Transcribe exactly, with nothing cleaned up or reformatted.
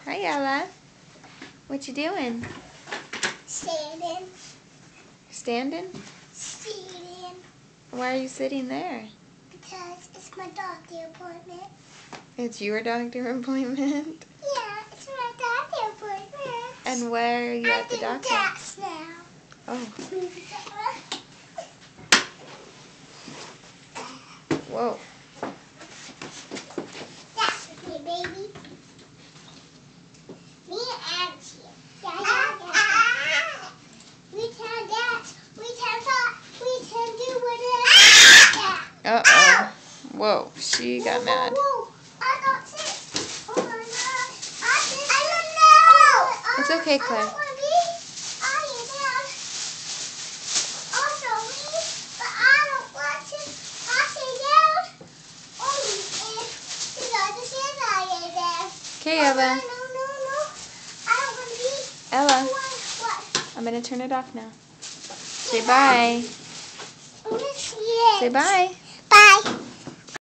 Hi, Ella. What you doing? Standing. Standing? Sitting. Why are you sitting there? Because it's my doctor appointment. It's your doctor appointment? Yeah, it's my doctor appointment. And where are you I'm at the doing doctor? gas now. Oh. Whoa. That's with me, baby. Me and Auntie. Yeah, yeah, yeah. We can dance. We can talk. We can do whatever. Uh-oh. Whoa, she got Whoa, mad. whoa, whoa. I got sick. Oh my gosh. I did. I don't know. It's okay, Claire. I don't want to be. I am down. Also me, but I don't want to. I stay down. Only if you got the sand I am down. Okay, Oh, Ella. no, no, no, no. I don't want to be. Ella, What? What? I'm going to turn it off now. Say bye. I miss you. Say bye.